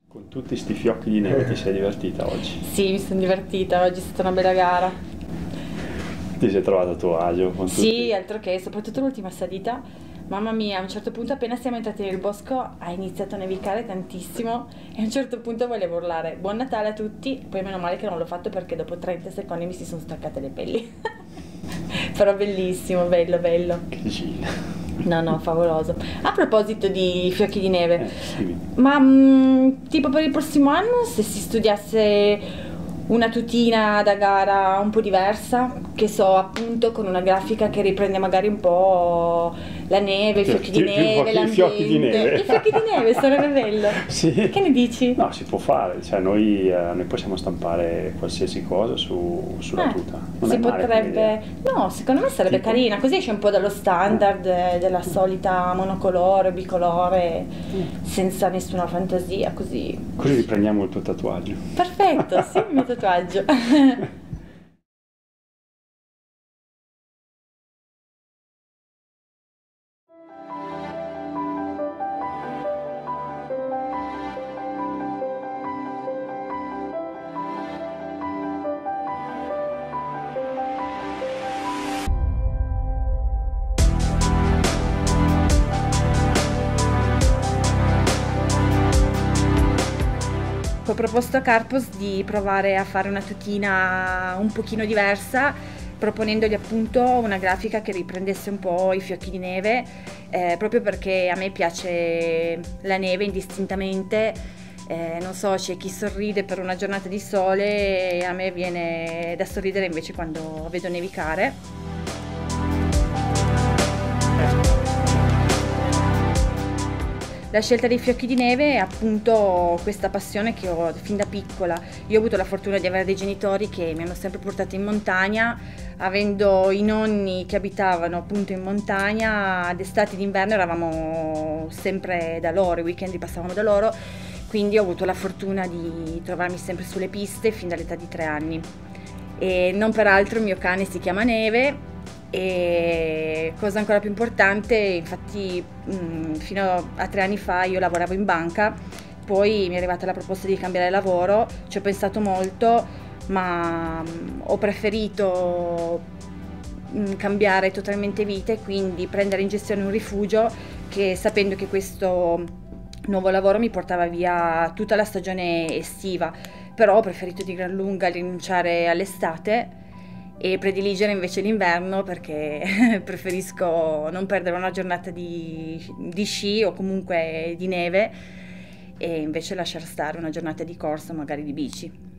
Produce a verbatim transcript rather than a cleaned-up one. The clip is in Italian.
Con tutti sti fiocchi di neve ti sei divertita oggi? Sì, mi sono divertita, oggi è stata una bella gara. Ti sei trovato a tuo agio con tutti? Sì, altro che, soprattutto l'ultima salita. Mamma mia, a un certo punto appena siamo entrati nel bosco ha iniziato a nevicare tantissimo e a un certo punto volevo urlare Buon Natale a tutti, poi meno male che non l'ho fatto perché dopo trenta secondi mi si sono staccate le pelli. Però bellissimo, bello, bello. Che gina. No, no, favoloso. A proposito di fiocchi di neve, Eh, sì. ma mh, tipo per il prossimo anno se si studiasse una tutina da gara un po' diversa, che so, appunto con una grafica che riprende magari un po' la neve, i fiocchi di Ti- ti- neve, i fiocchi di l'ambiente. neve. I fiocchi di neve, sarebbe bello. Sì. Che ne dici? No, si può fare, cioè noi, eh, noi possiamo stampare qualsiasi cosa su, sulla Eh, tuta. Non si è male come potrebbe, idea. no, secondo me sarebbe Tipo? carina, così esce un po' dallo standard eh, della solita monocolore, bicolore, senza nessuna fantasia, così. Così riprendiamo il tuo tatuaggio. Perfetto, sì, il mio tatuaggio. Ho proposto a Carpos di provare a fare una tutina un pochino diversa, proponendogli appunto una grafica che riprendesse un po' i fiocchi di neve, eh, proprio perché a me piace la neve indistintamente, eh, non so, c'è chi sorride per una giornata di sole e a me viene da sorridere invece quando vedo nevicare. La scelta dei fiocchi di neve è appunto questa passione che ho fin da piccola. Io ho avuto la fortuna di avere dei genitori che mi hanno sempre portato in montagna, avendo i nonni che abitavano appunto in montagna, d'estate e d'inverno eravamo sempre da loro, i weekend li passavamo da loro, quindi ho avuto la fortuna di trovarmi sempre sulle piste fin dall'età di tre anni. E non peraltro il mio cane si chiama Neve. E cosa ancora più importante, infatti mh, fino a tre anni fa io lavoravo in banca, poi mi è arrivata la proposta di cambiare lavoro, ci ho pensato molto, ma mh, ho preferito mh, cambiare totalmente vita e quindi prendere in gestione un rifugio che, sapendo che questo nuovo lavoro mi portava via tutta la stagione estiva, però ho preferito di gran lunga rinunciare all'estate e prediligere invece l'inverno perché preferisco non perdere una giornata di, di sci o comunque di neve e invece lasciar stare una giornata di corsa, magari di bici.